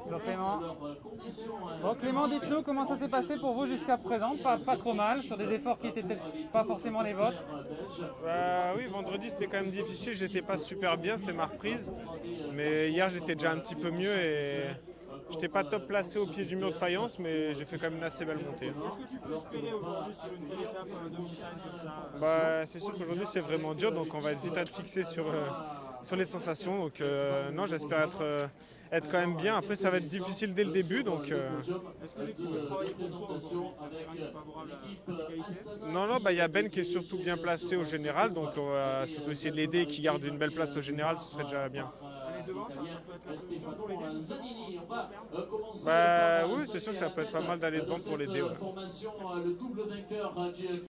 Bonjour Clément. Bon Clément, dites-nous comment ça s'est passé pour vous jusqu'à présent, pas trop mal, sur des efforts qui étaient peut-être pas forcément les vôtres. Oui, vendredi c'était quand même difficile, j'étais pas super bien, c'est ma reprise. Mais hier j'étais déjà un petit peu mieux et j'étais pas top placé au pied du mur de faïence, mais j'ai fait quand même une assez belle montée. Est-ce que tu peux espérer aujourd'hui sur une belle étape de montagne comme ça? C'est sûr qu'aujourd'hui c'est vraiment dur, donc on va être vite à te fixer sur les sensations. Donc non, j'espère être quand même bien. Après ça va être difficile dès le début, donc Est-ce que l'équipe a travaillé pour toi aujourd'hui? C'est un terrain favorable à la qualité? non, il y a Ben qui est surtout bien placé au général, donc on va surtout essayer de l'aider et qui garde une belle place au général, ce serait déjà bien. Aller devant, ça peut être la solution pour l'aider justement en ce qui te concerne? Oui, c'est sûr que ça peut être pas mal d'aller devant pour l'aider. Ouais.